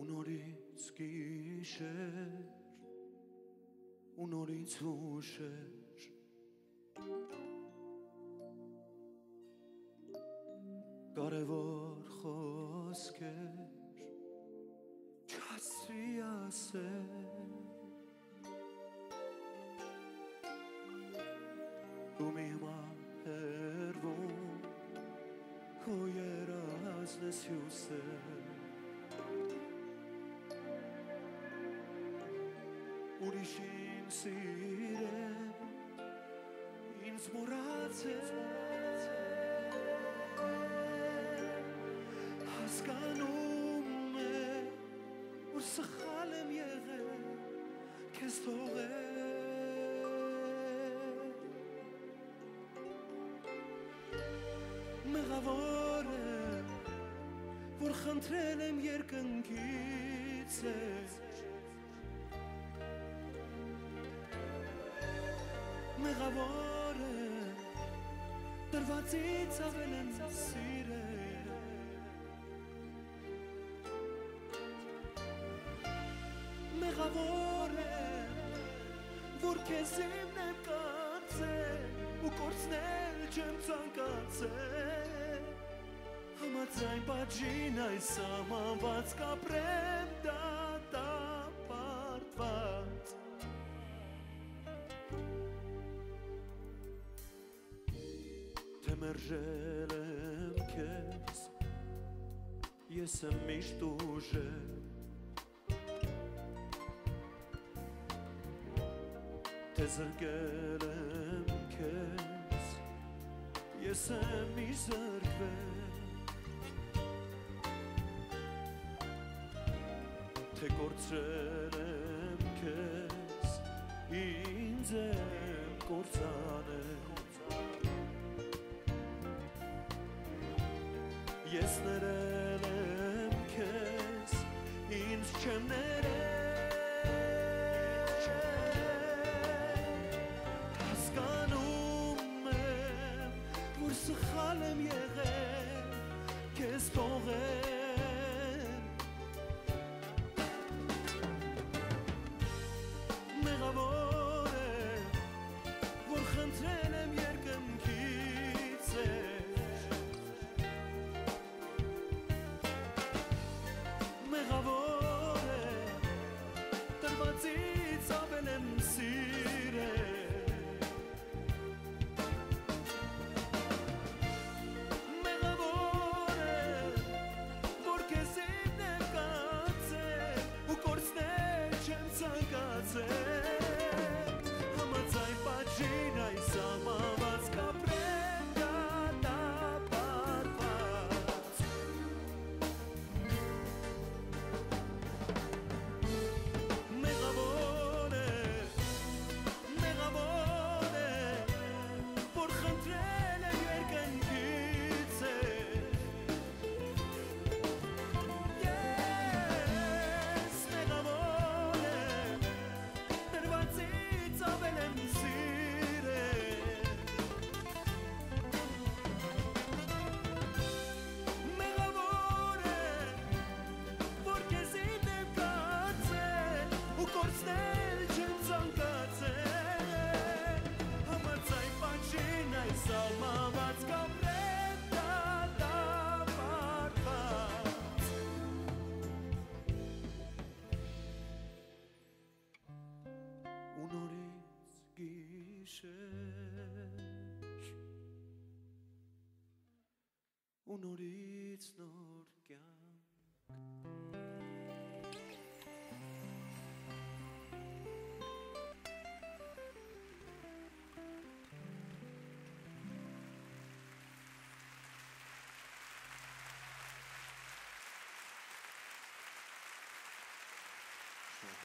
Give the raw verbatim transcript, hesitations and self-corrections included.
ու նորից գիշեր ու նորից ուշեր կարևոր խոսքեր չասրի ասել դու մի մահերվում քո երազն ես հյուսել ուրիշին սիրել ինձ մոռացել հասկանում եմ որ սխալ եմ եղել քեզ թողել մեղավոր եմ որ խնդրել եմ երկնքից մեղավոր եմ դրվածից ավել եմ սիրել մեղավոր եմ որ քեզ իմ եմ կարծել ու կորցնել չեմ ցանկացել համաձայն պատժին այս սահմանված կապրեմ դատապարտված մերժել եմ քեզ ես եմ միշտ ուժել թե զրկել եմ քեզ ես եմ միշտ զրկվել թե կորցրել եմ քեզ ինձ եմ կործանել Ես ներել եմ քեզ, ինձ չեմ ներել Հասկանում եմ, որ սխալ եմ եղել, քեզ թողել Մեղավոր եմ, որ խնդրել եմ երկնքից մեղավոր է տրվածից ավել եմ սիրել մեղավոր է որ քեզ իմ եմ կարծել ու կորցնել չեմ ցանկացել համաձայն պատժին այս սահմանված կապրեմ դատապարտված ու նորից գիշեր ու նորից նոր կյանք